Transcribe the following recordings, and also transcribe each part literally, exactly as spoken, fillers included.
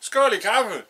Skål i kaffe.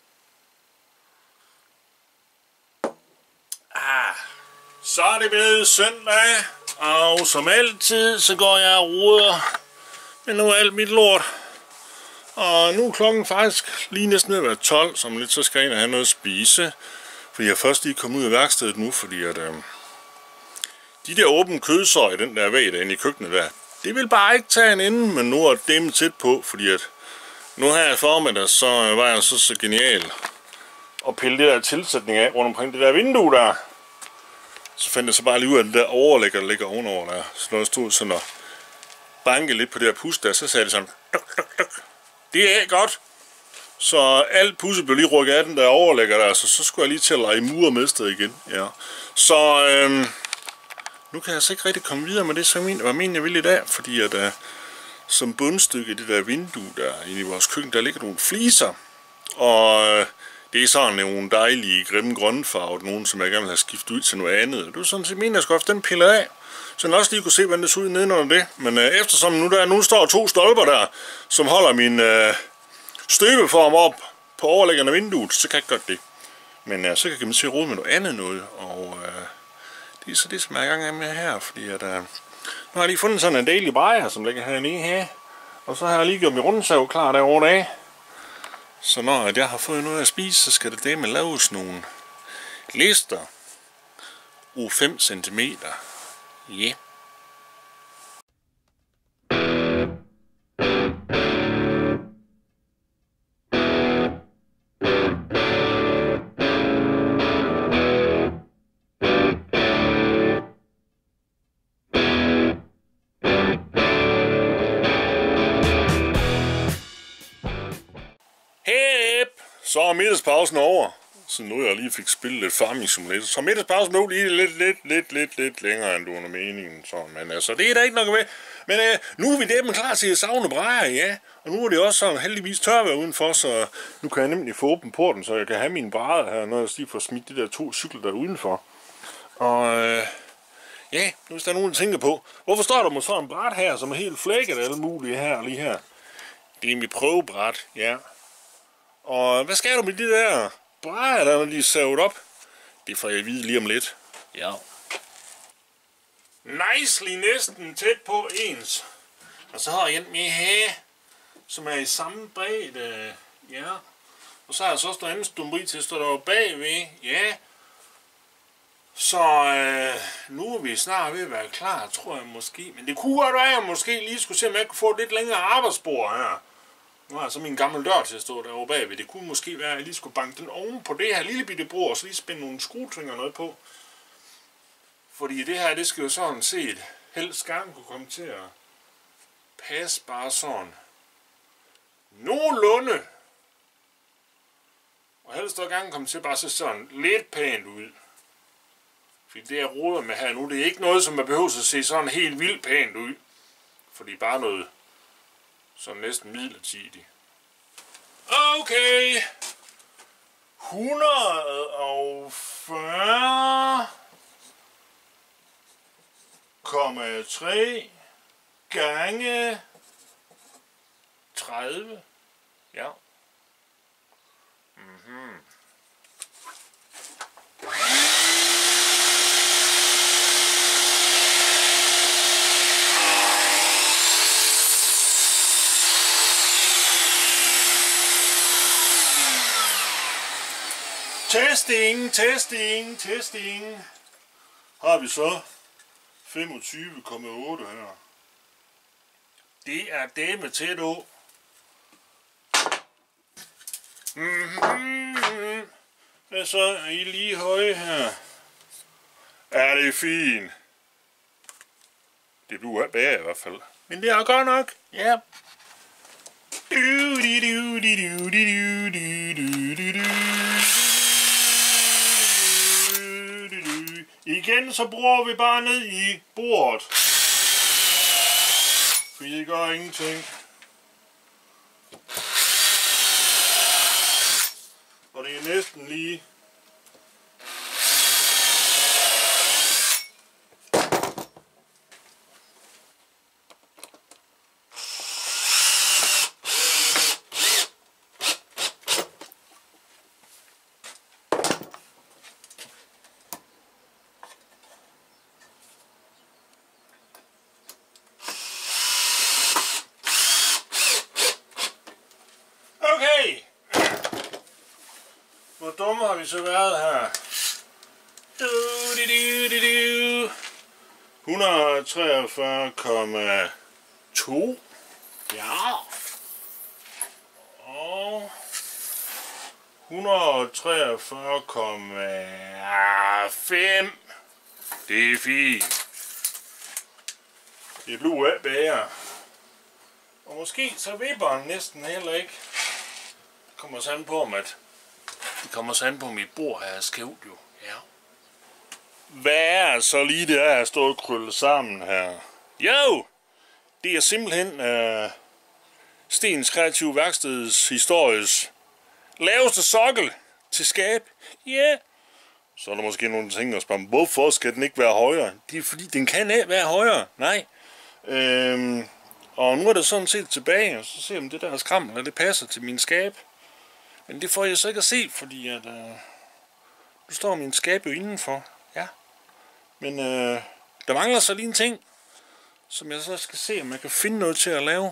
Ah, så er det blevet søndag, og som altid, så går jeg og roder med nu alt mit lort. Og nu er klokken faktisk lige næsten ved at være tolv, som lidt så skal jeg ind og have noget at spise. Fordi jeg først lige kommet ud af værkstedet nu, fordi at øh, de der åbne kødsår i den der væg derinde i køkkenet der, det vil bare ikke tage en ende, men nu er det tæt på, fordi at nu her i formiddag, så var jeg så så genial at pille det der tilsætning af rundt omkring det der vindue der. Så fandt jeg så bare lige ud af det der overlægger, der ligger ovenover der. Så når jeg stod sådan og banke lidt på det her pus der, så sagde det sådan, duk, duk, duk. Det er godt. Så alt pusset blev lige rykket af den der overlægger der, så så skulle jeg lige til at lege mur med sted igen. Ja. Så øhm, nu kan jeg så ikke rigtig komme videre med det, som jeg var meningen jeg ville i dag, fordi at øh, som bundstykke i det der vindue der inde i vores køkken, der ligger nogle fliser, og øh, det er sådan nogle dejlige, grimme grønfarver, nogle som jeg gerne vil have skiftet ud til noget andet. Det var sådan set meningen, jeg skulle have den pillet af, så jeg også lige kunne se, hvordan det så ud nedenunder det. Men øh, eftersom nu der nu står to stolper der, som holder min øh, støbeform op på overlæggerne af vinduet, så kan jeg godt det. Men øh, så kan man se rode med noget andet noget, og øh, det er så det, som jeg er i gang med her, fordi at, øh, nu har jeg lige fundet sådan en dejlig brejer, som ligger hernede her, og så har jeg lige gjort min rundsav klar derovre af. Så når jeg har fået noget at spise, så skal det det med laves nogle lister u fem centimeter. Ja. Yeah. Så er middagspausen over, så nu jeg lige fik spillet lidt Farming Simulator. Så middagspausen blev lige lidt, lidt, lidt, lidt, lidt længere end du under meningen. Så, men altså, det er der ikke noget med. Men øh, nu er vi dem klar til at savne brejer, ja. Og nu er det også sådan heldigvis tørvejr udenfor, så nu kan jeg nemlig få åbent porten, så jeg kan have mine brejer her, når jeg lige får smidt de der to cykler der udenfor. Og øh, ja, nu hvis der er nogen, der tænker på, hvorfor står der måske en bræt her, som er helt flækket af alle mulige her lige her? Det er mit prøvebræt, ja. Og hvad skal du med de der brejer, der når de er savet op? Det får jeg at vide lige om lidt. Ja. Nicely næsten tæt på ens. Og så har jeg en med her, som er i samme bredde. Ja. Og så har jeg så stået andet stumbri til at stå der bagved. Ja. Så øh, nu er vi snart ved at være klar, tror jeg måske. Men det kunne godt være, at jeg måske lige skulle se, om jeg kunne få et lidt længere arbejdsbord her. Nu har jeg så min gamle dør til at stå derovre bagved. Det kunne måske være, at jeg lige skulle banke den oven på det her lille bitte bord, og så lige spænde nogle skruetvinger noget på. Fordi det her, det skal jo sådan set helst gerne kunne komme til at passe bare sådan nogenlunde. Og helst også gerne komme til bare se sådan lidt pænt ud. Fordi det jeg roder med her nu, det er ikke noget, som man behøver at se sådan helt vildt pænt ud. Fordi bare noget så næsten midlertidigt. Okay. hundrede og fyrre komma tre gange tredive. Ja. Mhm. Testing, testing, testing. Har vi så femogtyve komma otte her. Det er dæmme tæt på. Mm-hmm. Hvad så? Er I lige høje her? Er det fint? Det bliver bag i hvert fald. Men det er godt nok. Ja. Igen så bruger vi bare ned i bordet. For det gør ingenting. Og det er næsten lige. hvor dumme har vi så været her? Du, du, du, du, du. et hundrede og treogfyrre komma to. Ja. Og et hundrede og treogfyrre komma fem. Det er fint. Det bliver ikke bedre. Og måske så vipper han næsten heller ikke. Det kommer sådan på, om at det kommer sådan på mit bord her skævt jo. Ja. Hvad er så lige det er, at stå og krølle sammen her? Jo! Det er simpelthen uh, Stens Kreative Værksteds histories laveste sokkel til skab. Ja. Yeah. Så er der måske nogle ting, der spørger, hvorfor skal den ikke være højere? Det er fordi, den kan ikke være højere. Nej. Øhm, og nu er det sådan set tilbage, og så ser jeg, om det der skrammel, og det passer til min skab. Men det får jeg så ikke at se, fordi at, øh, nu står min skab jo indenfor. Ja. Men øh, der mangler så lige en ting, som jeg så skal se, om jeg kan finde noget til at lave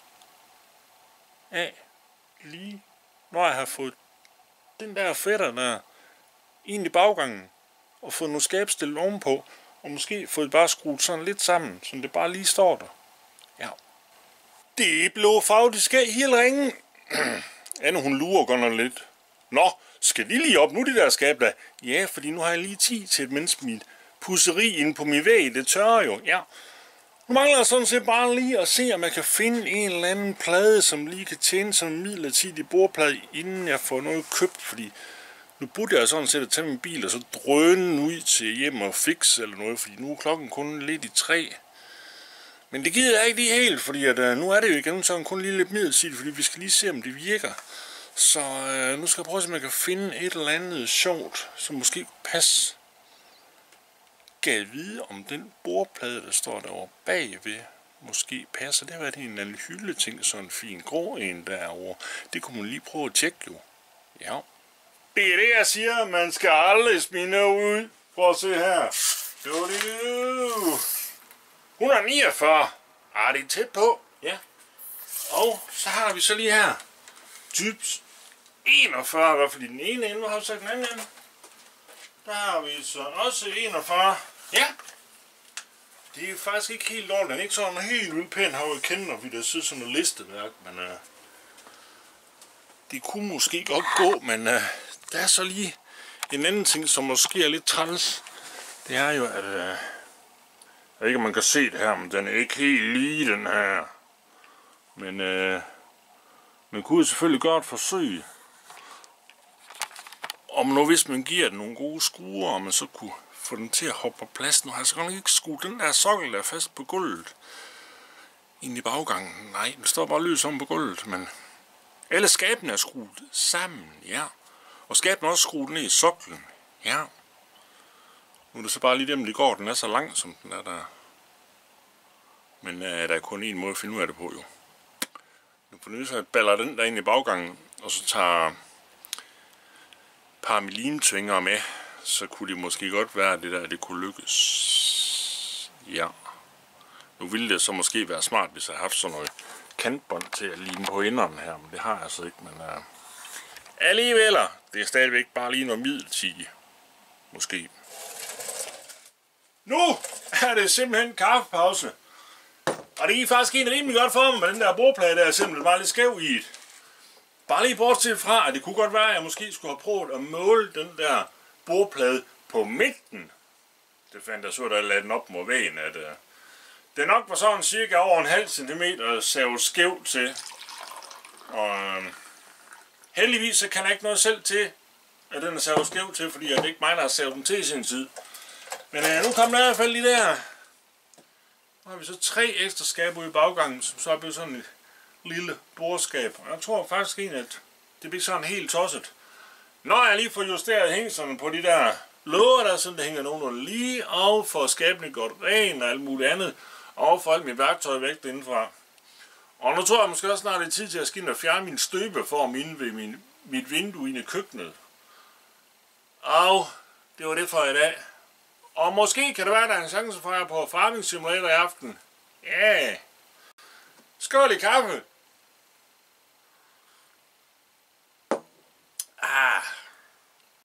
af lige når jeg har fået den der fætter der ind i baggangen og fået noget skab stillet ovenpå og måske fået bare skruet sådan lidt sammen, så det bare lige står der. Ja. Det blev faktisk af hele ringen. Anne, hun lurer godt nok lidt. Nå, skal de lige op nu, det der skab der? Ja, fordi nu har jeg lige tid til, mens mit pusseri inde på min væg, det tørrer jo. Ja. Nu mangler jeg sådan set bare lige at se, om jeg kan finde en eller anden plade, som lige kan tjene som en midlertidig bordplade, inden jeg får noget købt, fordi nu burde jeg sådan set at tage min bil og så drøne ud til hjem og fikse eller noget, fordi nu er klokken kun lidt i tre. Men det gider jeg ikke lige helt, fordi at, uh, nu er det jo igen sådan kun lige lidt midlertidigt, fordi vi skal lige se, om det virker. Så uh, nu skal jeg prøve at se, om jeg kan finde et eller andet sjovt, som måske kunne passe. Gad vide, om den bordplade, der står derovre bagved, måske passer. Det har været en eller anden hyldeting, sådan en fin grå en derovre. Det kunne man lige prøve at tjekke jo. Ja. Det er det, jeg siger. Man skal aldrig smide ud. Prøv at se her. Du, du, du. et hundrede og niogfyrre. Ah, det er tæt på. Ja. Og så har vi så lige her. Typs enogfyrre, i hvert fald i den ene ende. Hvor har vi så den anden ende? Der har vi så også enogfyrre. Ja. Det er faktisk ikke helt ordentligt. Den er ikke sådan helt vildt pæn har jeg kendt, når vi der sidder sådan noget listeværk. Men uh, det kunne måske godt gå, men uh, der er så lige en anden ting, som måske er lidt træls. Det er jo, at uh, jeg ved ikke, om man kan se det her, men den er ikke helt lige, den her. Men uh, man kunne selvfølgelig godt forsøge. Om nu hvis man giver den nogle gode skruer, og man så kunne få den til at hoppe på plads. Nu har jeg så godt ikke skruet den der sokkel der fast på gulvet. Ind i baggangen. Nej, den står bare løs om på gulvet, men alle skabene er skruet sammen, ja. Og skabene er også skruet ned i soklen, ja. Nu er det så bare lige dem, de går. Den er så lang, som den er der. Men uh, der er kun en måde at finde ud af det på, jo. Nu får jeg at baller den der ind i baggangen, og så tager par limtvinger med, så kunne det måske godt være, at det der, det kunne lykkes. Ja. Nu ville det så måske være smart, hvis jeg havde haft sådan noget kantbånd til at lime på enderne her, men det har jeg altså ikke, men uh, alligevel, det er stadigvæk bare lige noget midlertidigt. Måske. Nu er det simpelthen kaffepause. Og det er faktisk en rimelig godt for mig, med den der bordplade, der er simpelthen bare lidt skæv i et. Bare lige bortset fra, at det kunne godt være, at jeg måske skulle have prøvet at måle den der bordplade på midten. Det fandt jeg så, da jeg lagde den op mod væggen, at uh, det nok var sådan cirka over en halv centimeter savet skævt til. Og uh, heldigvis så kan jeg ikke noget selv til, at den er savet skævt til, fordi det er ikke mig, der har savet den til i sin tid. Men uh, nu kom der i hvert fald lige der. Nu har vi så tre ekstra skaber ude i baggangen, som så er blevet sådan et lille bordskab. Og jeg tror faktisk egentlig, at det bliver sådan helt tosset. Når jeg lige får justeret hængslerne på de der låger der, så det hænger nogenlunde lige, og får skabene gjort ren og alt muligt andet, og får alt mit værktøj væk indenfra. Og nu tror jeg måske også snart, det er tid til at skinde og fjerne min støbeform inde ved min, mit vindue inde i køkkenet. Og det var det for i dag. Og måske kan det være, at der er en chance for jer på forretningssimulator i aften. Ja. Skål i kaffe!